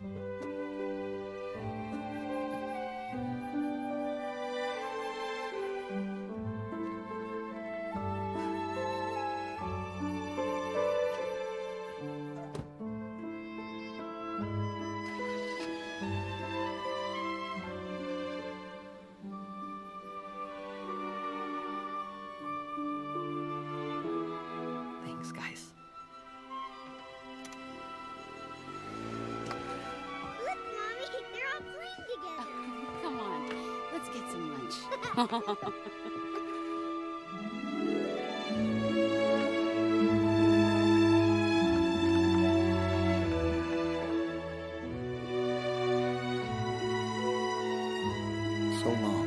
Thanks, guys. Look, Mommy, they're all playing together. Come on, let's get some lunch. So long.